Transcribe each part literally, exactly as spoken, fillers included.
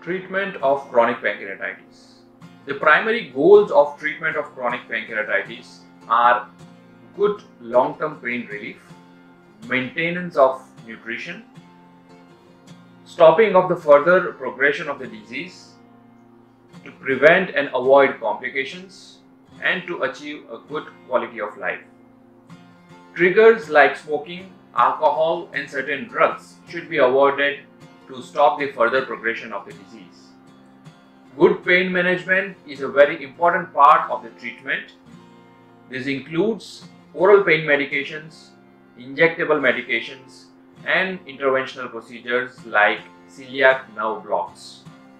Treatment of chronic pancreatitis. The primary goals of treatment of chronic pancreatitis are good long-term pain relief, maintenance of nutrition, stopping of the further progression of the disease, to prevent and avoid complications, and to achieve a good quality of life. Triggers like smoking, alcohol, and certain drugs should be avoided to stop the further progression of the disease. Good pain management is a very important part of the treatment. This includes oral pain medications, injectable medications, and interventional procedures like celiac nerve blocks.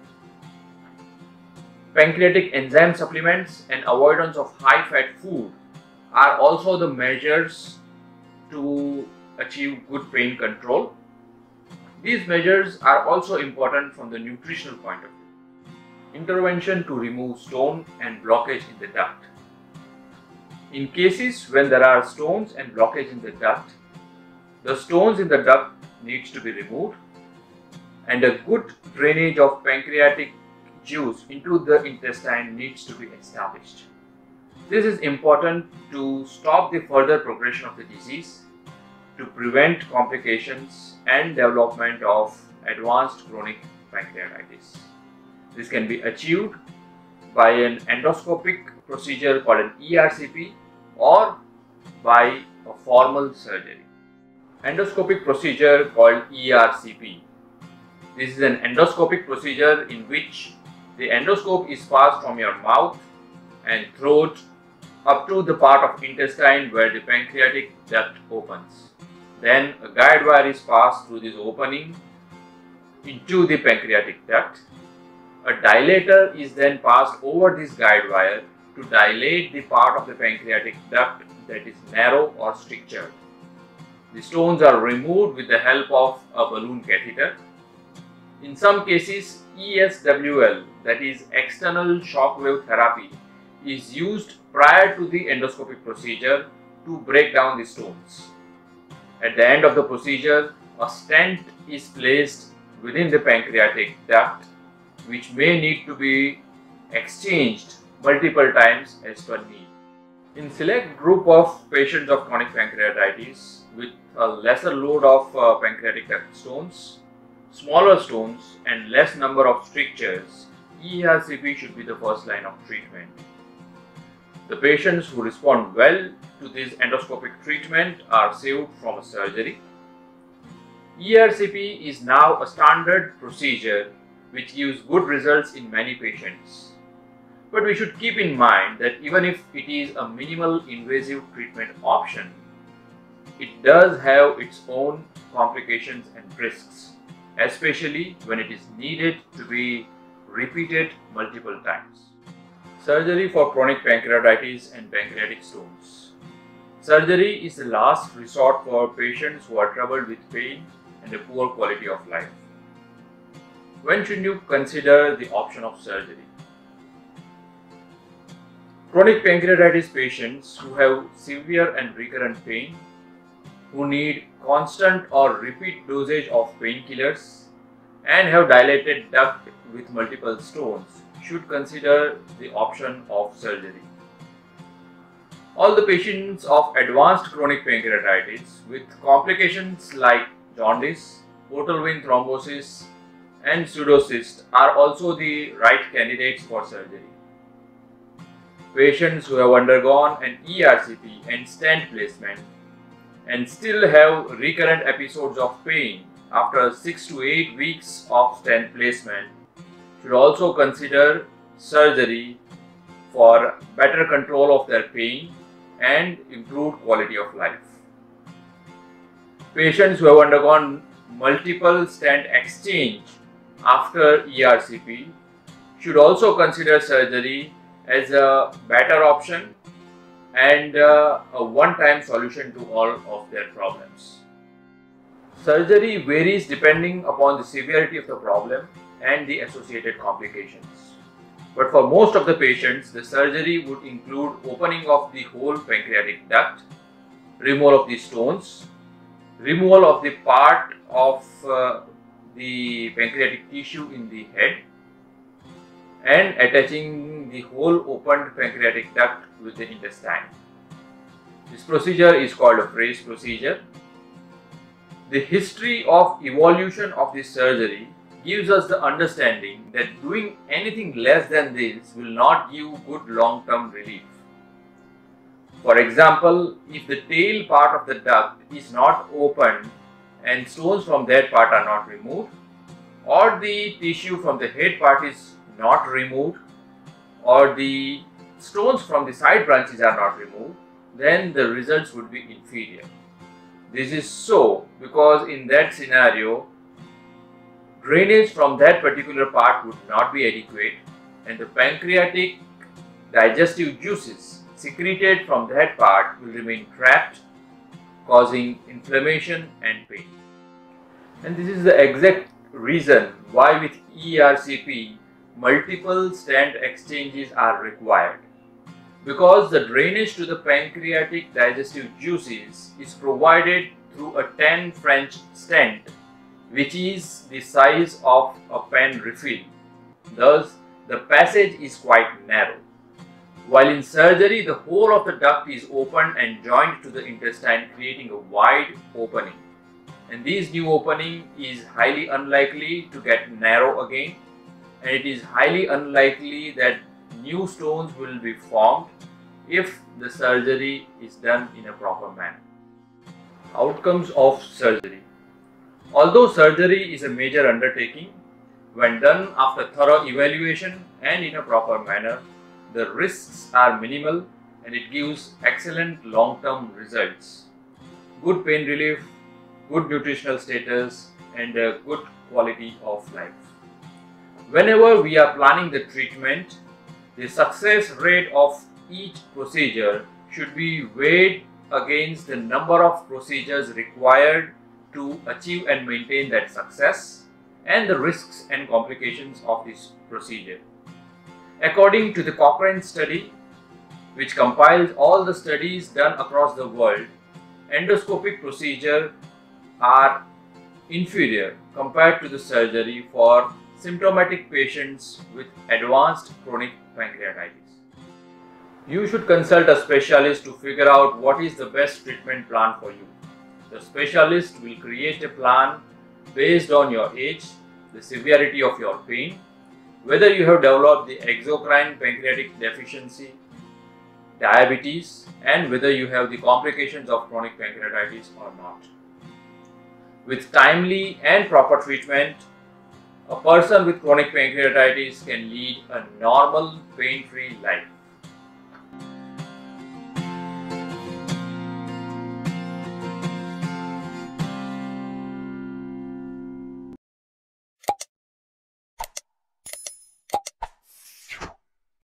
Pancreatic enzyme supplements and avoidance of high-fat food are also the measures to achieve good pain control. These measures are also important from the nutritional point of view. Intervention to remove stone and blockage in the duct. In cases when there are stones and blockage in the duct, the stones in the duct needs to be removed and a good drainage of pancreatic juice into the intestine needs to be established. This is important to stop the further progression of the disease, to prevent complications and development of advanced chronic pancreatitis. This can be achieved by an endoscopic procedure called an E R C P or by a formal surgery. Endoscopic procedure called E R C P. This is an endoscopic procedure in which the endoscope is passed from your mouth and throat up to the part of intestine where the pancreatic duct opens. Then a guide wire is passed through this opening into the pancreatic duct. A dilator is then passed over this guide wire to dilate the part of the pancreatic duct that is narrow or strictured. The stones are removed with the help of a balloon catheter. In some cases, E S W L, that is external shock wave therapy, is used prior to the endoscopic procedure to break down the stones. At the end of the procedure, a stent is placed within the pancreatic duct, which may need to be exchanged multiple times as per need. In select group of patients of chronic pancreatitis with a lesser load of uh, pancreatic duct stones, smaller stones and less number of strictures, E R C P should be the first line of treatment. The patients who respond well to this endoscopic treatment are saved from a surgery. E R C P is now a standard procedure which gives good results in many patients. But we should keep in mind that even if it is a minimal invasive treatment option, it does have its own complications and risks, especially when it is needed to be repeated multiple times. Surgery for chronic pancreatitis and pancreatic stones. Surgery is the last resort for patients who are troubled with pain and a poor quality of life. When should you consider the option of surgery? Chronic pancreatitis patients who have severe and recurrent pain, who need constant or repeat dosage of painkillers, and have dilated duct with multiple stones should consider the option of surgery. All the patients of advanced chronic pancreatitis with complications like jaundice, portal vein thrombosis, and pseudocyst are also the right candidates for surgery. Patients who have undergone an E R C P and stent placement and still have recurrent episodes of pain after six to eight weeks of stent placement should also consider surgery for better control of their pain and improved quality of life. Patients who have undergone multiple stent exchange after E R C P should also consider surgery as a better option and uh, a one-time solution to all of their problems. Surgery varies depending upon the severity of the problem and the associated complications. But for most of the patients, the surgery would include opening of the whole pancreatic duct, removal of the stones, removal of the part of uh, the pancreatic tissue in the head, and attaching the whole opened pancreatic duct with the intestine. This procedure is called a Fraisse procedure. The history of evolution of this surgery gives us the understanding that doing anything less than this will not give good long-term relief. For example, if the tail part of the duct is not opened and stones from that part are not removed, or the tissue from the head part is not removed, or the stones from the side branches are not removed, then the results would be inferior. This is so because in that scenario, drainage from that particular part would not be adequate, and the pancreatic digestive juices secreted from that part will remain trapped, causing inflammation and pain. And this is the exact reason why with E R C P multiple stent exchanges are required, because the drainage to the pancreatic digestive juices is provided through a ten French stent, which is the size of a pen refill. Thus, the passage is quite narrow. While in surgery, the whole of the duct is opened and joined to the intestine, creating a wide opening. And this new opening is highly unlikely to get narrow again, and it is highly unlikely that new stones will be formed if the surgery is done in a proper manner. Outcomes of surgery. Although surgery is a major undertaking, when done after thorough evaluation and in a proper manner, the risks are minimal and it gives excellent long-term results. Good pain relief, good nutritional status, and a good quality of life. Whenever we are planning the treatment, the success rate of each procedure should be weighed against the number of procedures required to achieve and maintain that success and the risks and complications of this procedure. According to the Cochrane study, which compiles all the studies done across the world, endoscopic procedures are inferior compared to the surgery for symptomatic patients with advanced chronic pancreatitis. You should consult a specialist to figure out what is the best treatment plan for you. The specialist will create a plan based on your age, the severity of your pain, whether you have developed the exocrine pancreatic deficiency, diabetes, and whether you have the complications of chronic pancreatitis or not. With timely and proper treatment, a person with chronic pancreatitis can lead a normal, pain-free life.